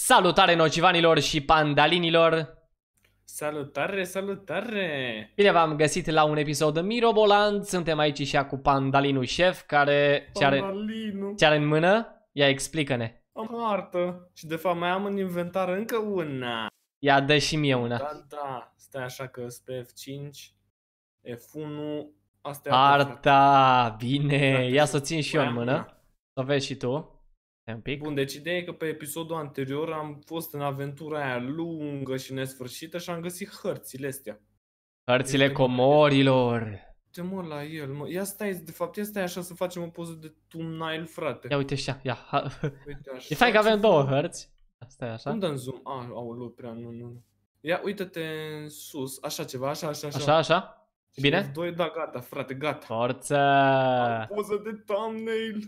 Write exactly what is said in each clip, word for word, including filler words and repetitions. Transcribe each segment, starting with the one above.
Salutare nocivanilor și pandalinilor! Salutare, salutare! Bine v-am găsit la un episod de Miroboland. Suntem aici și cu Pandalinul șef care ce are, ce are în mână? Ia explică-ne. Am hartă și de fapt mai am în inventar încă una. Ia dă și mie una. Da, da, stai așa că pe F cinci, F unu, asta e harta, bine, ia să o țin și eu în mână. Să vezi și tu. Un pic. Bun, deci ideea e că pe episodul anterior am fost în aventura aia lungă și nesfârșită și am găsit hărțile astea. Hărțile este comorilor. Uite mă la el, mă. Ia stai, de fapt, ia stai așa să facem o poză de thumbnail, frate. Ia uite așa, ia. Uite așa. E fain că avem două hărți. Asta e așa. Cum dăm zoom? Ah, aoleu, prea, nu, nu. Ia, uite-te în sus, așa ceva, așa, așa, așa. Așa, așa? Bine? doi, da, gata, frate, gata. Forță! Am poză de thumbnail.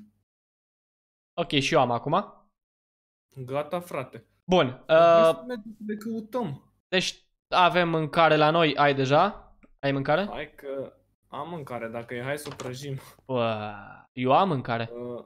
Ok, și eu am acum. Gata, frate. Bun. Uh, le căutăm. Deci avem mâncare la noi. Ai deja? Ai mâncare? Hai că am mâncare, dacă e, hai să o prăjim. Bă, eu am mâncare. Uh,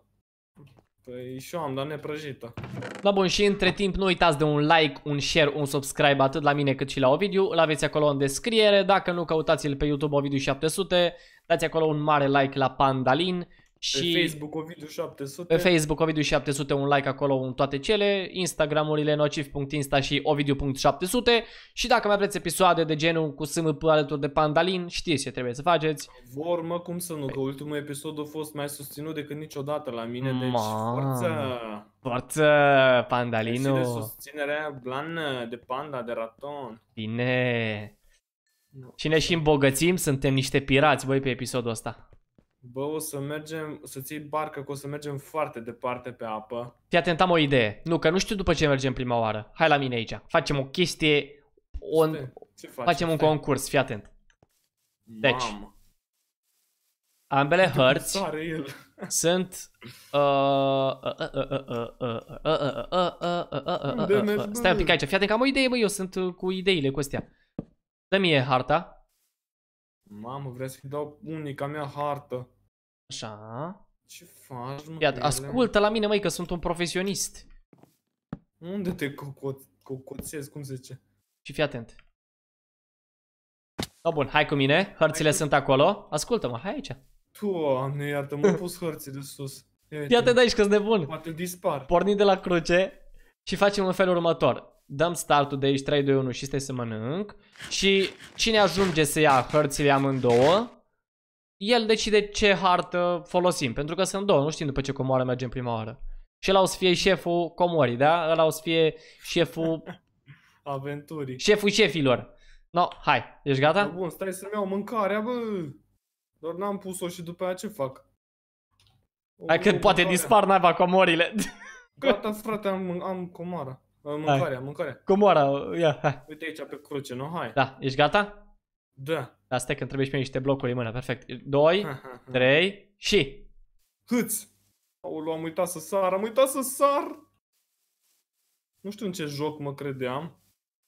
păi și eu am, dar neprăjită. Da, bun, și între timp nu uitați de un like, un share, un subscribe atât la mine cât și la Ovidiu. Îl aveți acolo în descriere. Dacă nu, căutați-l pe YouTube Ovidiu șapte sute. Dați acolo un mare like la Pandalin. Și pe Facebook Ovidiu șapte sute. Pe Facebook Ovidiu șapte sute, un like acolo în toate cele. Instagramurile nociv punct insta și ovidiu punct șapte sute. Și dacă mai vreți episoade de genul cu S M P alături de Pandalin, știți ce trebuie să faceți. Vor, mă, cum să nu, că ultimul episod a fost mai susținut decât niciodată la mine. Deci forță! Forță, Pandalinu! De susținerea blană de panda, de raton. Bine! Și ne și îmbogățim, suntem niște pirați, băi, pe episodul ăsta. Bă, o să mergem, să ții barcă, că o să mergem foarte departe pe apă. Fii atent, am o idee. Nu, că nu știu după ce mergem prima oară. Hai la mine aici. Facem o chestie, on... ce faci? facem un concurs, fii atent. Deci, Mamă. ambele hărți sunt... Stai un pic aici, fii atent că am o idee, bă, eu sunt cu ideile cu astea. Dă mie harta. Mamă, vreau să-i dau unica mea hartă. Așa. Ce faci, mă? Iată, ascultă la mine, măi, că sunt un profesionist. Unde te cocoțezi, cum se zice? Și fii atent. Da, bun, hai cu mine, hărțile sunt acolo. Ascultă-mă, hai aici. Doamne, iartă, m-am pus hărțile sus. Fii atent aici că-s nebun. Poate dispar. Pornim de la cruce și facem în felul următor. Dăm startul de aici, trei, doi, unu și stai să mănânc. Și cine ajunge să ia hărțile amândouă, el decide ce hartă folosim. Pentru că sunt două, nu știm după ce comoară mergem prima oară. Și ăla o să fie șeful comorii, da? Ăla o să fie șeful... aventurii. Șeful șefilor. No, hai, ești gata? Da, bun, stai să-mi iau mâncarea, bă. Doar n-am pus-o și după aia ce fac? Hai că poate dispar naiba comorile. Gata, frate, am, am comara. Mâncarea, mâncarea. Comoara, ia, hai. Uite aici pe cruce, nu? Hai. Da, ești gata? Da. Da, stai că îmi trebuie și mie niște blocuri în mână, perfect. doi, trei și... Hâți! Aoleu, am uitat să sar, am uitat să sar! Nu știu în ce joc mă credeam.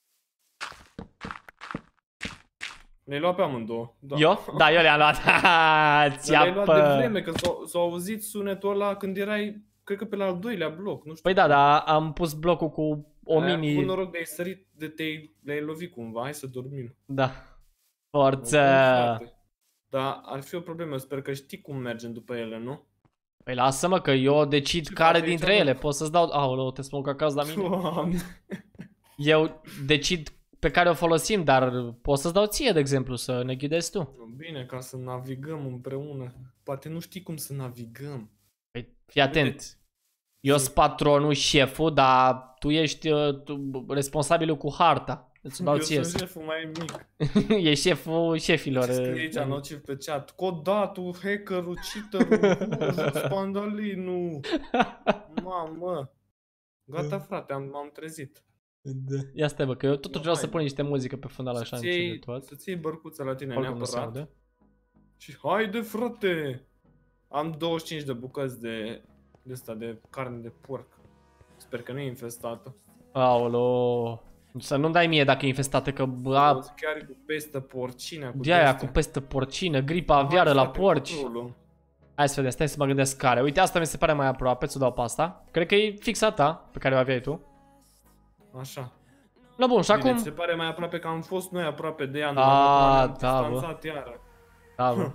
Le-ai luat pe amândouă. Da. Eu? Da, eu le-am luat. Le-ai luat de vreme, că s-a auzit sunetul ăla când erai, cred că pe la al doilea bloc, nu știu. Păi da, dar am pus blocul cu o mini... Ai avut noroc de ai sărit, de te-ai le-ai lovit cumva, hai să dormim. Da. Forță! Dar ar fi o problemă, sper că știi cum mergem după ele, nu? Păi lasă-mă că eu decid ce care dintre ele, pot să-ți dau... Aoleu, te spun că acasă la mine. Doamne. Eu decid pe care o folosim, dar pot să-ți dau ție, de exemplu, să ne ghidezi tu. Bine, ca să navigăm împreună. Poate nu știi cum să navigăm. Păi fii atent. Eu sunt patronul, șeful, dar tu ești uh, tu, responsabilul cu harta. Îți dau eu ție. sunt șeful mai mic. E șeful șefilor. Ce scrie aici nociv pe chat? Codatul, hackerul, cheaterul, Pandalinul. Mamă. Gata, frate, am, m-am trezit. Da. Ia stai, bă, că eu totuși vreau să pun niște muzică pe fundal așa încet de tot. Să-ți iei bărcuța la tine neapărat. Și haide, frate! Am douăzeci și cinci de bucăți de de asta de carne de porc. Sper că nu e infestată. Aoleu. Să nu dai mie dacă e infestată, că bă, chiar cu pestă porcină, cu de aia cu pestă porcină, gripa aviară la porci. Hai să vedem, stai să mă gândesc care. Uite, asta mi se pare mai aproape, ți-o dau pe asta. Cred că e fixa ta, pe care o aveai tu. Așa. La bun, și Bine, acum... se pare mai aproape că am fost noi aproape de ea. A, ne-am da, bă. distanțat iară. Da, bă.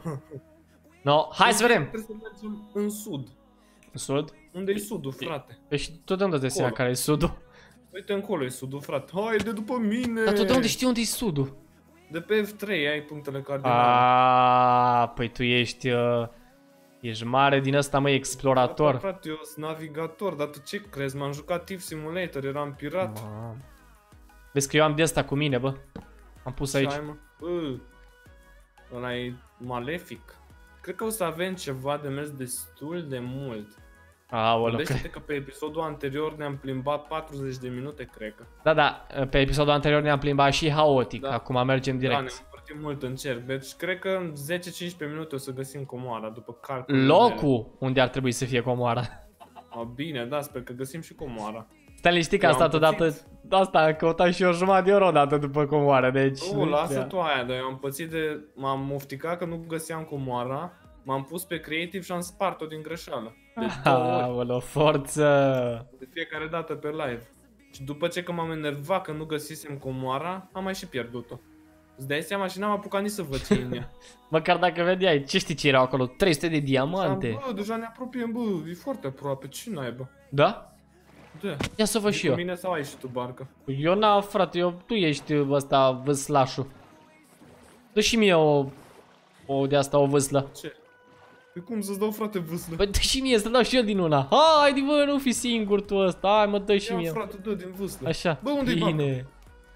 No, hai să vedem. Trebuie să mergem în sud. În sud? Unde e sudul, frate? Păi și tu de unde îți dai seama care e sudul? Uite încolo e sudul, frate. Haide după mine! Dar tu de unde știi unde e sudul? De pe F trei ai punctele cardinale. Aaaa, păi tu ești... Uh, ești mare din ăsta, măi, explorator. Da, frate, eu sunt navigator, dar tu ce crezi? M-am jucat Thief Simulator, eram pirat. Mamă. Vezi că eu am de asta cu mine, bă. Am pus aici. Ce ai, mă? Bă, ăla e malefic. Cred că o să avem ceva de mers destul de mult. Aoleu, Gândește-te că pe episodul anterior ne-am plimbat patruzeci de minute, cred că. Da, da, pe episodul anterior ne-am plimbat și haotic, Da. acum mergem direct. Da, ne-am împărțit mult în cer, deci cred că în zece cincisprezece minute o să găsim comoara, după calculul. Locul unde ar trebui să fie comoara. A, bine, da, sper că găsim și comoara. Stai liniștit că Eu am am stat odată, pățit. asta am căutat și eu jumătate de oră odată după comoară, deci... O, nu lasă știa. tu aia, dar eu am pățit de... M-am mufticat că nu găseam comoara, m-am pus pe creative și am spart-o din greșeală. De două ori, Aoleu, forță! de fiecare dată pe live. Și după ce că m-am enervat că nu găsisem comoara, am mai și pierdut-o. Îți dai seama și n-am apucat nici să văd ce e în ea. Măcar dacă vedeai, ce știi ce erau acolo? trei sute de Am, diamante. bă, deja ne apropiem, bă, e foarte aproape, ce naiba? Da? Da. Ia să văd și eu. Cu mine sau ai și tu barcă? Eu n-am, frate, eu, tu ești ăsta vâslașul. Dă și mie o, o de asta, o vâslă. Ce? Păi cum să-ți dau, frate, vâslă? Păi dă și mie, să dau și eu din una. Haide, bă, nu fi singur tu ăsta, hai mă, dă și Ia, mie. frate, dă din vâslă. Așa, Bă, unde-i bine.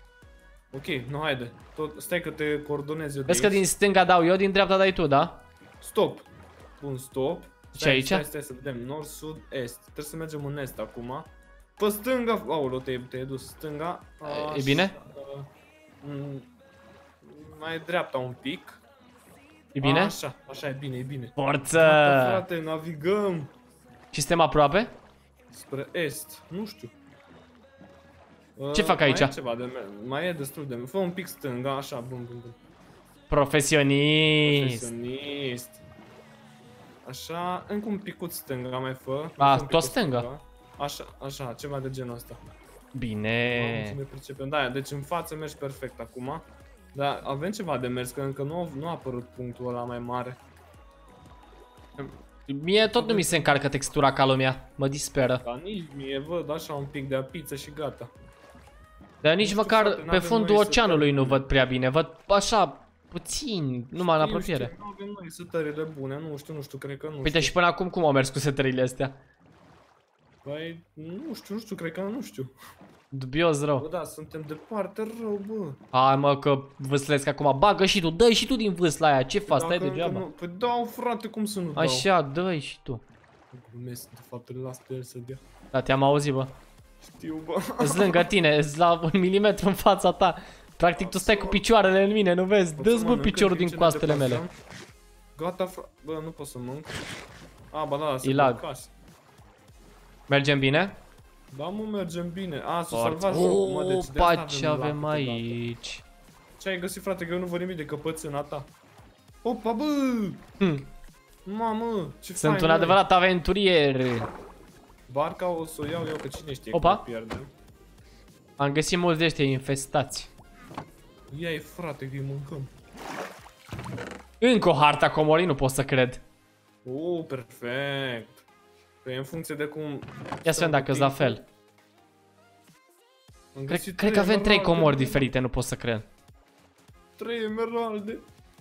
Ok, nu, haide. Tot, stai că te coordonez eu de Vezi că aici. din stânga dau eu, din dreapta dai tu, da? Stop. Bun, stop. Ce Stai, aici? Stai, stai să vedem. Nord, sud, est. Trebuie să mergem în est acum. Pe stânga... Aoleu, te-ai te dus. Stânga. E bine? Mm, mai dreapta un pic. E bine? Așa, așa e bine, e bine. Forță! Gata, frate, navigăm Și suntem aproape? spre est. Nu știu. Ce fac aici? Mai e ceva de mers. Mai e destul de mers. Fă un pic stânga, așa, bun, bun, bun. Profesionist. Profesionist. Așa, încă un picut stânga mai fă. A, Încă un tot picut stânga? Așa, așa, ceva de genul ăsta. Mamă, ce Bine. ne pricepem. Da, deci în față mergi perfect acum. Dar avem ceva de mers, că încă nu, nu a apărut punctul ăla mai mare. Mie tot nu mi se încarcă textura ca lumea. Mă disperă. Dar nici mie văd așa un pic de apiță și gata. Dar nici știu, măcar frate, pe n-avem fundul noi oceanului nu setări văd prea bine. Văd așa, puțin, numai în Eu apropiere. știu, nu avem noi setările bune, nu știu, nu știu, cred că nu Uite știu. și până acum cum au mers cu setările astea? Păi, nu știu, nu știu, cred că nu știu. Dubios Bă, rău. da, suntem departe rău, bă. Hai mă că vâslesc acum. Bagă și tu, dă și tu din vâsla aia. Ce faci? Stai Dacă încă degeaba. nu- Păi dau, frate, cum să nu dau? Așa, dă și tu. Glumesc, de fapt, îl las pe el să dea. Da, te-am auzit, bă. Știu, bă. Îți lângă tine, îți la un milimetru în fața ta. Practic tu stai cu picioarele în mine, nu vezi? Dă-ți bă Mănâncă piciorul în timp din ce ne coastele deplasăm. mele. Gata, frate. Bă, nu pot să mănânc. A, ba da, se lag. casă. Mergem bine? Da, mă, mergem bine. A, s-a Foarte. salvat jocul, mă, deci de asta Opa, ce avem avem la câteodată. aici? Ce ai găsit, frate, că eu nu văd nimic de căpățâna ta. Opa, bă! Hm. Mamă, ce Sunt fain, un măi. adevărat aventurier. Barca o să o iau eu, că cine știe Opa. cum o pierdem. Am găsit mulți de ăștia infestați. Ia-i, frate, că îi mâncăm. Încă o harta Comorii, nu pot să cred. O, perfect. Păi în funcție de cum... Ia să vedem dacă sunt la fel. Am Cred, găsit cred că avem trei emeralde, comori bă. diferite, nu pot să cred. Trei emeralde.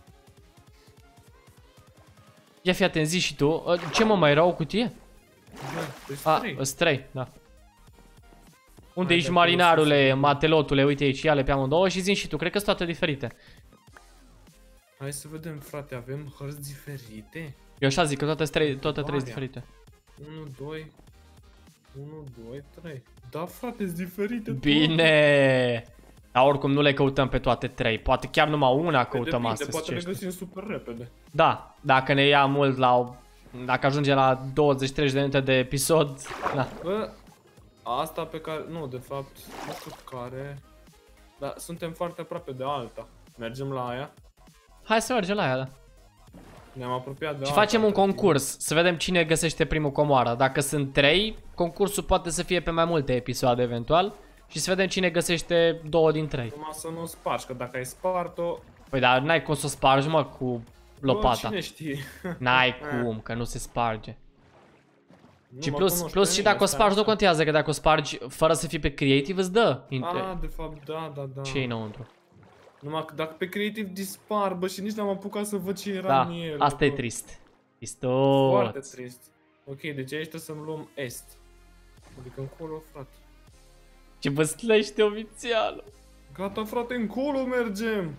Ia fi atent, zi și tu. Ce mă, mai era o cutie? Da, deci A, trei. sunt trei, da. Unde Hai ești, de acolo marinarule, sus. matelotule, uite aici, ia le pe amândouă și zi și tu, cred că sunt toate diferite. Hai să vedem, frate, avem hărți diferite. Eu așa zic că toate, trei, toate trei sunt Marea. diferite. unu, doi, unu, doi, trei. Da, frate, sunt diferite. Bine! Dar oricum nu le căutăm pe toate trei, poate chiar numai una Păi căutăm depinde, astăzi, poate ce le știu. găsim super repede. Da, dacă ne ia mult la... o- Dacă ajunge la douăzeci treizeci de minute de episod, da. Bă, asta pe care... Nu, de fapt, nu știu care... Dar suntem foarte aproape de alta. Mergem la aia. Hai să mergem la ea, da. Ne-am apropiat de Și alta. facem un între timp. concurs, să vedem cine găsește primul comoară. Dacă sunt trei, concursul poate să fie pe mai multe episoade eventual. și să vedem cine găsește două din trei. Numai să nu o spargi, că dacă ai spart-o... Păi dar n-ai cum să o spargi, mă, cu lopata. Bă, cine știe? N-ai cum, că nu se sparge. Nu Și mă plus, cunoști plus pe și mine, dacă o stai spargi, nu așa. contează, că dacă o spargi fără să fii pe creative, îți dă. Ah, de fapt, da, da, da. Ce-i înăuntru? Numai că dacă pe creative dispar, bă, și nici n-am apucat să văd ce era Da, în el. asta e bă. trist. Tristot. Foarte trist. Ok, deci aici trebuie să-mi luăm est. Adică încolo, frate. Ce văslește oficialul. Gata, frate, încolo mergem!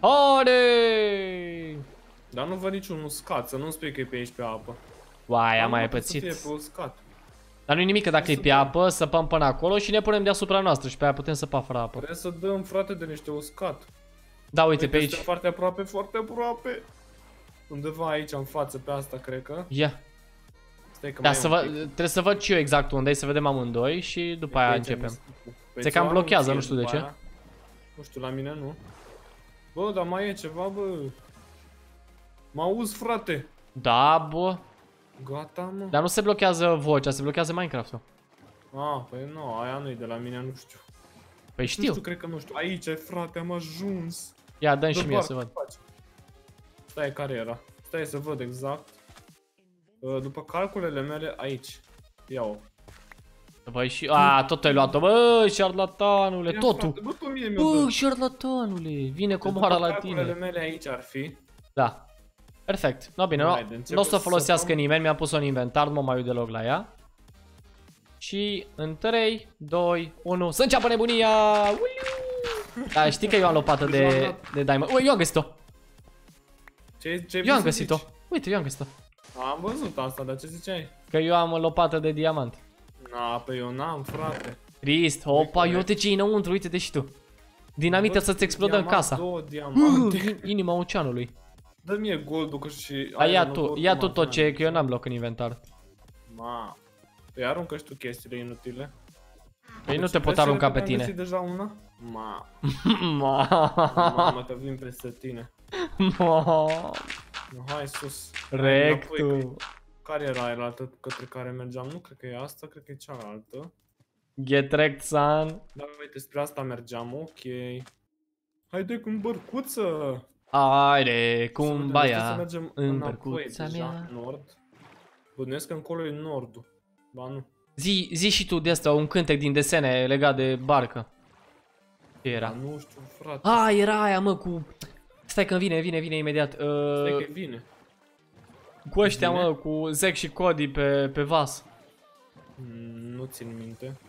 Ore! Dar nu văd niciun uscat, să nu spui că e pe aici pe apă. Uai, am Dar mai nu trebuie pățit. Să fie pe uscat. Dar nu-i nimic, că dacă e Să pe dăm. apă, săpăm până acolo și ne punem deasupra noastră și pe aia putem săpa fără apă. Trebuie să dăm, frate, de niște uscat. Da, uite pe aici. Este foarte aproape, foarte aproape. Undeva aici, în față, pe asta, cred că. Ia. Stai că Da, mai e să un vă, pic. trebuie să văd și eu exact unde e, să vedem amândoi și după aia Aici începem. mi- Păi Se ți-o cam blochează, anunț nu știu de după ce. aia. Nu știu, la mine nu. Bă, dar mai e ceva, bă. Mă auzi, frate. Da, bă. Gata, mă. Dar nu se blochează vocea, se blochează Minecraft-ul. Ah, păi nu, aia nu e de la mine, nu știu. Păi Nu știu. știu, cred că nu știu. Aici, frate, am ajuns. Ia, dă-mi Dă și mie bar, să văd. faci. Stai, care era? Stai să văd exact. Uh, După calculele mele, aici. Ia-o. Băi și... A, tot ai luat-o, bă, șarlatanule, Ia, totul. frate, bă, pe mine mi-o Bă, dă. șarlatanule, vine Deci comoara după la calculele tine. mele aici ar fi. Da. Perfect. No, bine, nu Haide, începem nu o să să folosească săpăm. nimeni, mi-am pus-o în inventar, nu mă mai uit deloc la ea. Și în trei, doi, unu, să înceapă nebunia! Uiu! Da, știi că eu am lopată de, de diamond. Ui, eu am găsit-o! Ce, ce Eu am găsit-o! Uite, eu am găsit-o! Am văzut asta, dar ce ziceai? Că eu am lopată de diamant. Na, pe eu n-am, frate. Trist, opa, corect. uite ce înăuntru, uite-te și tu. Dinamită Bă, să-ți explodăm diamant, casa. Două diamante. Uh, inima oceanului. Dă mie goldul că și... A, ia ironul, tu, oricum ia tu am tot ce e, diamant. că eu n-am loc în inventar. Ma. Păi aruncă și tu chestiile inutile. Păi nu Deci te pot vezi arunca că pe am tine. găsit deja una? Ma. Ma. Mamă, că vin peste tine. Ma. Hai sus. Rectu. Care era aia altă către care mergeam? Nu cred că e asta, cred că e cealaltă. Get wrecked, son. Da, uite, spre asta mergeam, ok. Haide cu bărcuță! Haide, Să cum vedem, baia trebuie să mergem în înapoi bărcuța deja, mea. nord. Bănuiesc că încolo e nordul. Ba nu. Zi, zi și tu de asta, un cântec din desene legat de barcă. Ce Ba era? nu știu, frate. A, era aia, mă, cu... Stai că vine, vine, vine imediat. Stai Uh, că vine. cu ăștia, vine? mă, cu Zack și Cody pe, pe vas. Mm, Nu țin minte.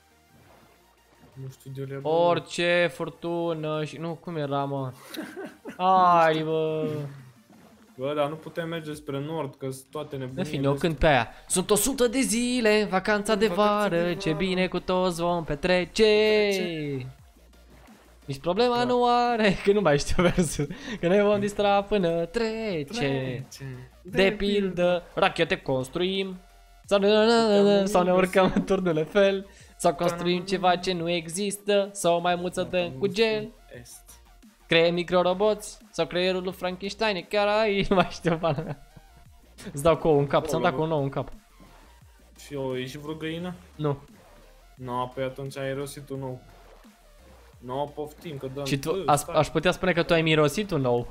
Nu știu de ele. bă. Orice furtună și... Nu, cum era, mă? Hai, bă. Bă, dar nu putem merge spre nord, că sunt toate În nebunile. fine, eu cânt pe aia. Sunt o sută de zile, vacanța de Vacanța vară, de ce vară. bine cu toți vom petrece. Nici problema Da. nu are, că nu mai știu versul, că ne vom distra până trece. Trece. De pildă, rachete construim, sau ne, sau ne urcăm în turnul Eiffel, sau construim ceva ce nu există, sau o maimuță dăm cu gel, Est. creăm microroboți, sau creierul lui Frankenstein, e chiar aici, nu mai știu pana mea. Îți dau cu ouă în cap, să-mi dau cu un ou în cap. Și eu, e și vreo găină? Nu. No, păi atunci ai rosit un nou. No, poftim, că dăm... Și tu, Bă, aș, stai. aș putea spune că tu ai mirosit un ou.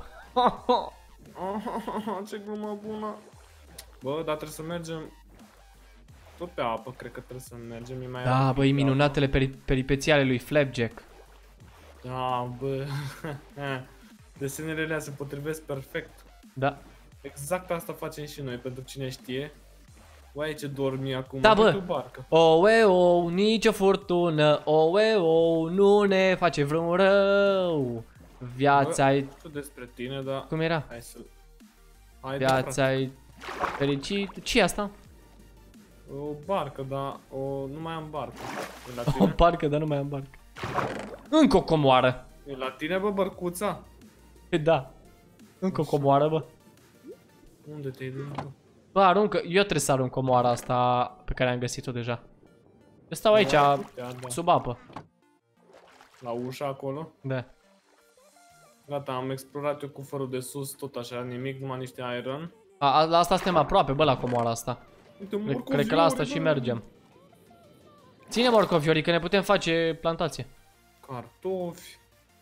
Ce glumă bună. Bă, dar trebuie să mergem... Tot pe apă, cred că trebuie să mergem. E mai Da, rapid băi, pe minunatele peri peripeții ale lui Flapjack. apă. Da, bă... Desenele alea se potrivesc perfect. Da. Exact asta facem și noi, pentru cine știe. Uai, ce dormi acum, Da, bă. uite o barcă. Oe, ou, nicio furtună, oe, ou, nu ne face vreun rău. Viața-i... Nu știu despre tine, dar... Cum era? Hai să... Hai, Viața-i fericit. Ce e asta? O barcă, dar o... nu mai am barcă. E la O tine? barcă, dar nu mai am barcă. Încă o comoară. E la tine, bă, bărcuța? Da. Încă o comoară, bă. Unde te-ai dus? Bă, aruncă. Eu trebuie să arunc comoara asta pe care am găsit-o deja. Eu stau aici, Da, da. sub apă. La ușa acolo. Da. Gata, am explorat eu cu fărul de sus, tot așa, nimic, numai niște iron. A, a, la asta suntem aproape, bă, la comoara asta. Uite, Cred, cred că la asta și mergem. Ține morcoviori, că ne putem face plantație. cartofi.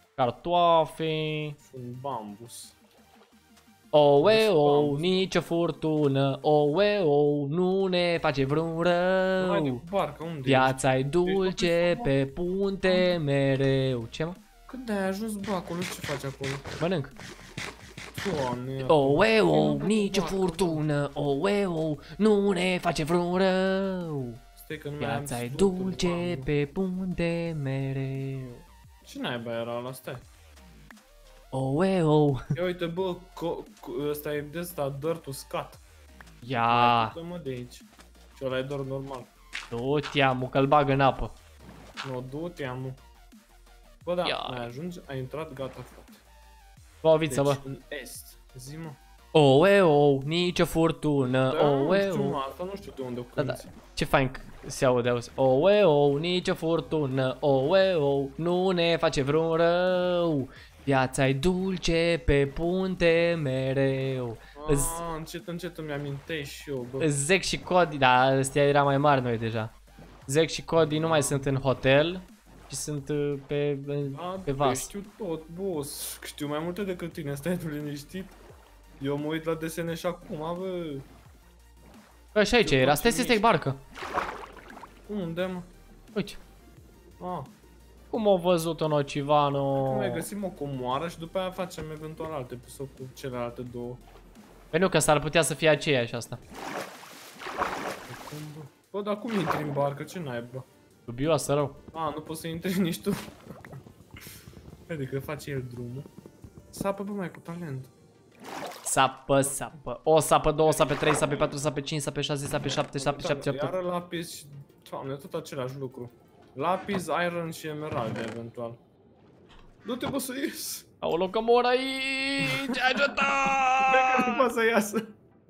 Cartofi. Un bambus. Oe, o, nicio furtună. Oe, o, nu ne face vreun rău. Barca, unde Viața-i dulce pe punte mereu. Ce, mă? Când ai ajuns, bă, acolo, ce faci acolo? Mănânc. Doamne, Oe, o, nicio furtună. Oe, o, nu ne face vreun rău. Stai că nu mai am Viața-i sfântul, dulce mamă. pe punte mereu. Ce naiba era ăla, stai? Oe, o. Ia uite, bă, ăsta e de ăsta, dirt uscat. Ia. Du-te, mă, de aici. Și ăla e doar normal. Du-te, amu, că-l bag în apă. Nu, du-te, amu. Bă, da, Ia. mai ajungi, ai intrat, gata, frate. Bă, o viță, bă. Deci, în est. Zi, mă. Oe, o, nicio furtună. Da, nu Oe, știu, o. mă, asta nu știu de unde o Da, da. cânti. Ce fain că se aude, auzi. Oe, o, nicio furtună. Oe, o, nu ne face vreun rău. Viața-i dulce pe punte mereu. Îți- Ah, încet, încet îmi amintești și eu, bă. Zec și Cody, da, ăstea era mai mari noi deja. Zec și Cody nu mai sunt în hotel, ci sunt uh, pe, Da, pe bă, vas. știu tot, boss. Știu mai multe decât tine, stai tu liniștit. Eu mă uit la desene și acum, bă. Bă, și aici știu era, tot stai, ce stai, stai, mișto. barcă. Unde, mă? Uite, Ah, cum au văzut-o cum Nocivano. mai găsim o comoară și după aia facem eventual alt episod cu celelalte două. Păi nu, că s-ar putea să fie aceeași asta. Cum, bă? Bă, dar cum intri în barcă? Ce naiba? Dubioasă rău. A, nu poți să intri nici tu. Adică face el drumul. Sapă, bă, mai cu talent. Sapă, sapă. O sapă, două sapă, trei sapă, patru sapă, cinci sapă, șase sapă, șapte, șapte, șapte, șapte. Iară lapis și... Doamne, tot același lucru. Lapis, iron și emerald, eventual. Du-te, bă, să ies! Aolo, că mor aici! Ajută! Nu poate să iasă.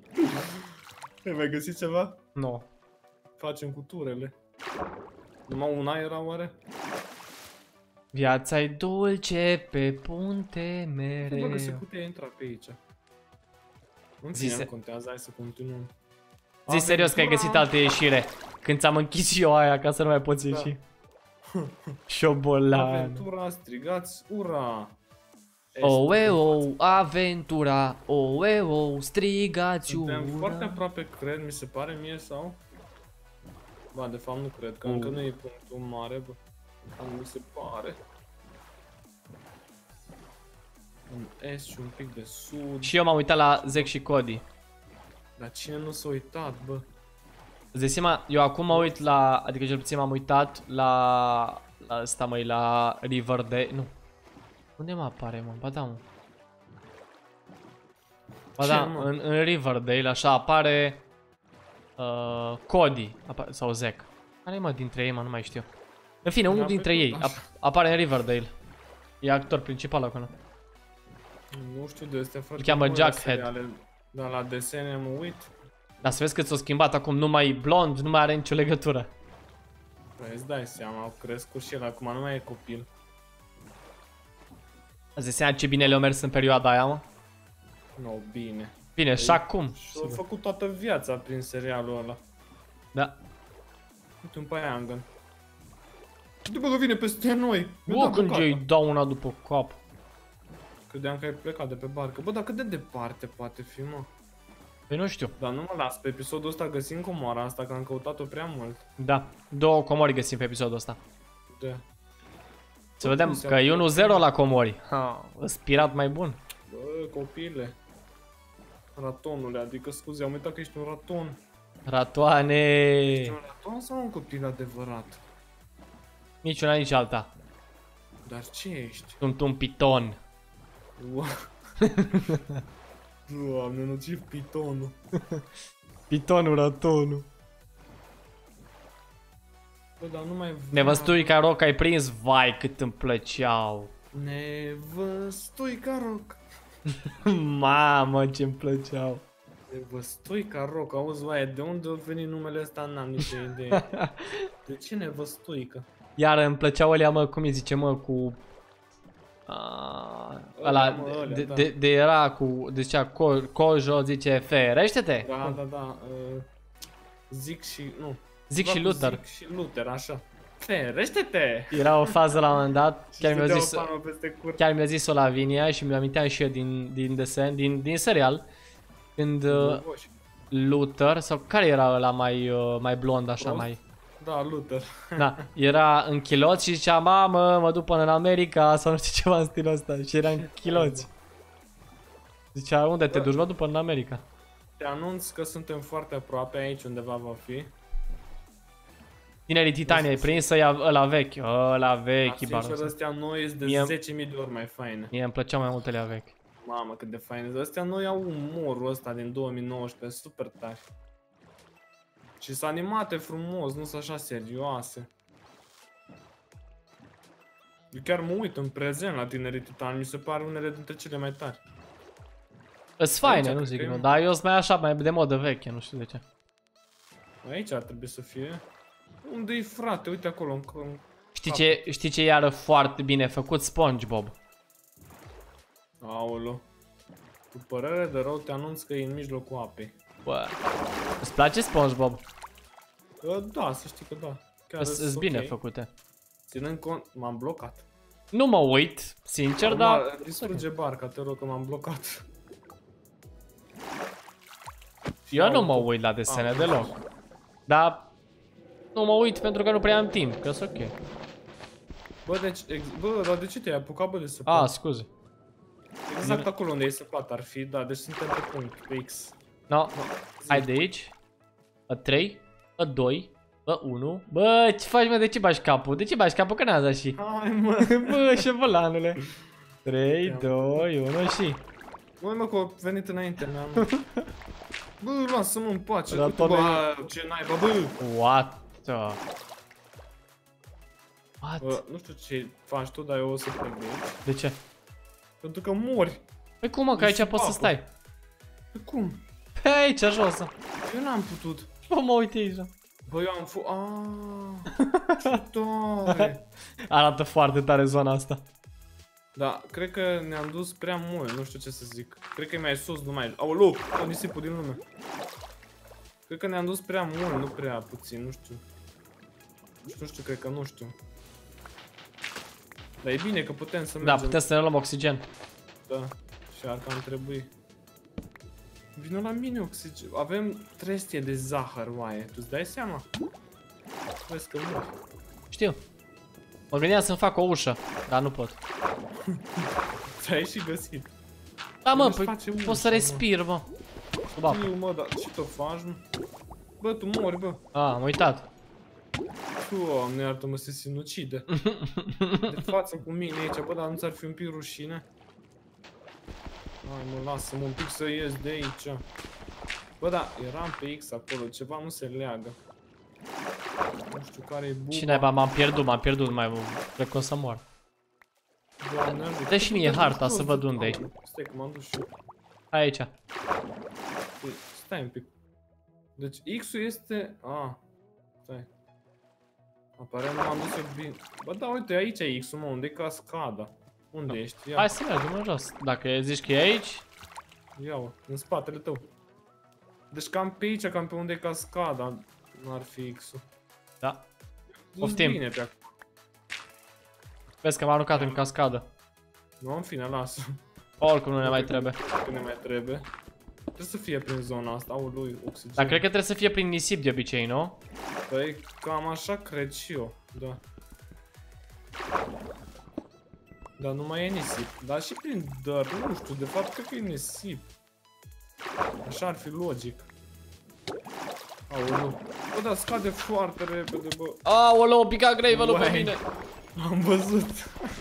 Ai mai găsit ceva? Nu. Facem cu turele. Numai una era oare? Viața-i dulce pe punte Bă, mereu. găsi puteai intra pe aici. Nu Zise- ține contează, hai să continuăm. Zi serios că ai găsit altă ieșire. Când ți-am închis și eu aia ca să nu mai poți Da. ieși. Șobolan. Aventura, strigați, ura! Oe, o, aventura. Oe, o, strigați Suntem foarte ura. aproape, cred, mi se pare mie, sau? Ba, de fapt nu cred, că încă Uh. nu e punctul mare, bă. Nu mi se pare. În est și un pic de sud. Și eu m-am uitat la Zec și Cody. Dar cine nu s-a uitat, bă? Îți dai seama, eu acum mă uit la, adică cel puțin m-am uitat la, la asta măi, la Riverdale, nu. Unde mă apare, mă? Ba da, mă. Ba Ce, da, mă? în, în Riverdale, așa, apare uh, Cody, apa sau Zack. Care mă dintre ei, mă, nu mai știu. În fine, unul Mi-a dintre plăcut, ei așa. ap apare în Riverdale. E actor principal acolo. Nu știu de astea, frate. Îl cheamă nu la Jughead. seriale, Dar la desene mă uit. Dar să vezi că s-a schimbat acum, nu mai e blond, nu mai are nicio legătură. Păi îți dai seama, au crescut și el acum, nu mai e copil. Îți dai seama ce bine le-a mers în perioada aia, mă? Nu, bine. Bine, și acum. Și-a făcut toată viața prin serialul ăla. Da. Uite un paiangan. Uite bă că vine peste noi. Mi-a Bă, dat când bucata. îi dau una după cap. Credeam că ai plecat de pe barcă. Bă, dar cât de departe poate fi, mă? Păi nu știu. Dar nu mă las, pe episodul ăsta găsim comoara asta, că am căutat-o prea mult. Da, două comori găsim pe episodul ăsta. De. Să vedem că e unu zero la comori. Ha, spirat mai bun. Bă, copile. Ratonule, adică scuze, am uitat că ești un raton. Ratoane. Ești un raton sau un copil adevărat? Nici una, nici alta. Dar ce ești? Sunt un piton. Ua. Doamne, nociv pitonul. Pitonul, ratonul. Bă, dar nu mai vreau. Nevăstui ca roc ai prins? Vai, cât îmi plăceau. Nevăstui ca roc. Mamă, ce-mi plăceau. Nevăstui ca roc, auzi, oaie, de unde a venit numele ăsta? N-am nicio idee. De ce nevăstuică? Iar îmi plăceau alea, mă, cum îi zice, mă, cu... Uh, ăla, mă, alea, de, da. de, de era cu, de zicea, co, Cojo, zice, ferește-te. Da, da, da. Uh, zic și, nu. Zic și Ceva cu Luther. Zic și Luther, așa. Ferește-te! Era o fază la un moment dat, chiar mi-a zis, zis chiar mi-a zis-o Lavinia și mi-l aminteam și eu din, din desen, din, din serial. Când uh, Luther, sau care era ăla mai, uh, mai blond așa, Prost? mai... Da, Luther. Da, era în chiloți și zicea, mamă, mă duc până în America sau nu știu ceva în stilul ăsta și era în chiloți. Zicea, unde te duci? Mă duc până în America. Te anunț că suntem foarte aproape, aici undeva va fi. Tinerii Titani, ai prins să ia ăla vechi, ăla vechi, Baros. Sincer, ăstea noi sunt de mie, zece mii de ori mai faine. Mie îmi plăceau mai multele vechi. Mamă, cât de faine. Ăstea noi au umorul ăsta din două mii nouăsprezece, super tari. Și sunt animate frumos, nu sunt așa serioase. Eu chiar mă uit în prezent la Tinerii Titani, mi se pare unele dintre cele mai tari. Îs faine, nu zic nu, dar eu sunt mai așa, mai de modă veche, nu știu de ce. Aici ar trebui să fie. Unde-i frate? Uite acolo în... Știi ce, știi ce iară foarte bine făcut? SpongeBob. Aolo. Cu părere de rău te anunț că e în mijlocul apei. Bă, îți place SpongeBob? Da, să știi că da. Îs bine okay. făcute. Ținând cont, m-am blocat. Nu mă uit, sincer, dar... Distruge barca, te rog că m-am blocat. Eu nu mă uit la desene ah, deloc. Dar... Nu mă uit pentru că nu prea am timp, că sunt ok. Bă, deci, bă, dar de ce te-ai apucat, bă, de săpat? Ah, scuze. Exact acolo unde e săpat ar fi, da, deci suntem pe punct, pe X. No, no. Hai de aici. A trei, a doi, a unu. Bă, ce faci, mă, de ce bași capul? De ce bași capul, că n-ați dat și? Hai, mă. Bă, șevolanule. trei, doi, unu și... Băi, mă, că au venit înainte, mi-am... Bă, lasă-mă în pace, uite, bă, ce naiba, bă! What the... What? Bă, nu știu ce faci tu, dar eu o să plec de aici. De ce? Pentru că mori. Păi cum, mă, că aici poți să stai? Păi cum? Pe aici, jos. Eu n-am putut. Bă, mă uite aici. Bă, eu am fu... Aaaa... Ce tare! Arată foarte tare zona asta. Da, cred că ne-am dus prea mult, nu știu ce să zic. Cred că e mai sus, nu mai... Aoleu, tot nisipul din lume. Cred că ne-am dus prea mult, nu prea puțin, nu știu. Nu știu, nu știu, cred că nu știu. Dar e bine că putem să mergem. Da, putem să ne luăm oxigen. Da, și ar cam trebui. Vino la mine oxigen. Avem trestie de zahăr, oaie. Tu-ți dai seama? Vezi că mori. Știu. Mă gândeam să-mi fac o ușă, dar nu pot. Ți-ai și găsit. Da, mă, păi pot să respir, mă. Știu, mă, dar ce te faci, mă? Bă, tu mori, bă. A, am uitat. Doamne, iartă-mă, se sinucide. De față cu mine aici, bă, dar nu ți-ar fi un pic rușine? Hai, mă, lasă-mă un pic să ies de aici. Bă, da, eram pe X acolo, ceva nu se leagă. Nu știu care e buba. Și naiba, m-am pierdut, m-am pierdut, nu mai cred că o să mor. Doamne, ajută. Dă și mie harta să văd unde e. Stai că m-am dus și eu. Aici. Stai un pic. Deci X-ul este... A, stai. Aparent m-am dus eu bine. Bă, da, uite, aici e X-ul, mă, unde e cascada? Unde ești? Ia. Hai să mergem în jos. Dacă zici că e aici... Ia-o, în spatele tău. Deci cam pe aici, cam pe unde e cascada, n-ar fi X-ul. Da. Poftim. Bine pe acolo. Vezi că m-am aruncat în cascadă. Nu, în fine, lasă. Oricum nu ne mai trebuie. Nu ne mai trebuie. Trebuie să fie prin zona asta, au lui oxigen. Dar cred că trebuie să fie prin nisip de obicei, nu? Păi, cam așa cred și eu, da. Dar nu mai e nisip. Dar și prin dirt, nu știu, de fapt cred că e nisip. Așa ar fi logic. Aoleu. Bă, dar scade foarte repede, bă. Aoleu, pica Gravel-ul pe mine. Am văzut.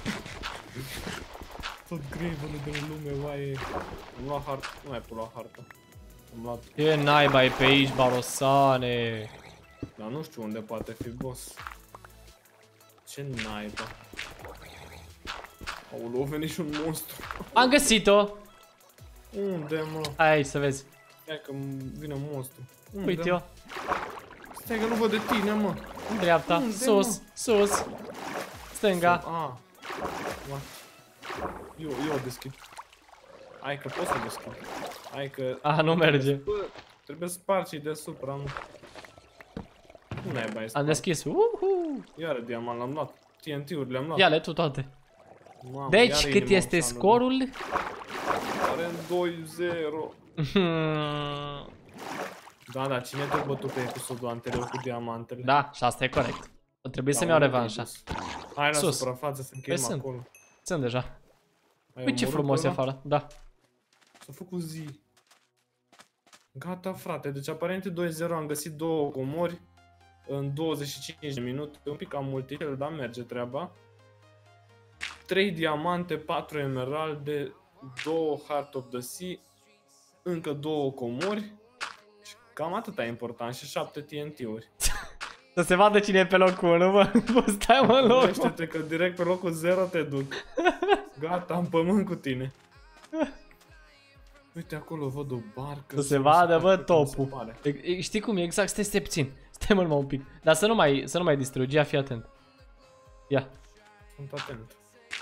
Tot Gravel-ul de lume, oaie. Am luat hartă, nu mai pot lua hartă. Am luat. Ce naiba e pe aici, Barosane? Dar nu știu unde poate fi boss. Ce naiba. Aoleu, a venit și un monstru. Am găsit-o. Unde, mă? Hai să vezi. Stai că vine un monstru. Uite-o. Stai că nu văd de tine, mă. În dreapta, unde, sus, mă? Sus. Stânga. Ah. Eu, eu o deschid. Hai că pot să o deschid. Hai că... Ah, nu merge. Bă, trebuie să spargi deasupra, nu. Cum n-ai bai? Am deschis. Uhu. Iară diamant l-am luat. T N T-uri le-am luat. Ia-le tu toate. Mamă, Deci, cât este scorul? Are doi zero. Da, da, cine te-a bătut pe episodul anterior cu diamantele? Da, și asta e corect. O trebuie să-mi iau revanșa. Hai la Sus. suprafață să încheiem Păi acolo. Sunt deja. Ai Uite ce omorât frumos e ăla? afară. Da. S-a făcut zi. Gata, frate. Deci aparent doi zero, am găsit două comori în douăzeci și cinci de minute. Un pic cam multiple, dar merge treaba. trei diamante, patru emeralde, două Heart of the Sea, încă două comori. Și cam atât e important. Și șapte T N T-uri. Să se vadă cine e pe locul unu, mă. Stai mă în loc. Gândește-te că direct pe locul zero te duc. Gata, am pământ cu tine. Uite acolo văd o barcă. Să se vadă, bă, topul. Știi cum e? Exact, stai, stai puțin. Stai mă un pic. Dar să nu mai, să nu mai distrugi, ia, fii atent. Ia. Sunt atent.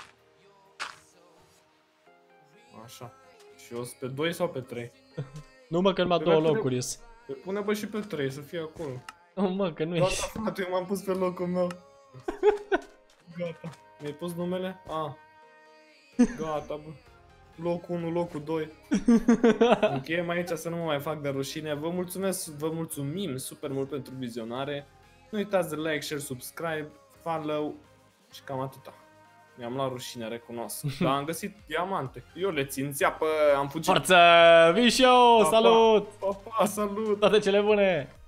Așa. Și eu sunt pe doi sau pe trei? Nu mă, că numai două locuri ies. Pune bă și pe trei, să fie acolo. Nu mă, că nu e. Gata, frate, eu m-am pus pe locul meu. Gata. Mi-ai pus numele? A. Gata, bă. Locul unu, locul doi. Încheiem aici să nu mă mai fac de rușine. Vă mulțumesc, vă mulțumim super mult pentru vizionare. Nu uitați de like, share, subscribe, follow și cam atâta. Mi-am luat rușine, recunosc. Dar am găsit diamante. Eu le țin, țeapă, am fugit. Forță! Vii și eu! Salut! Pa, pa, salut! Toate cele bune!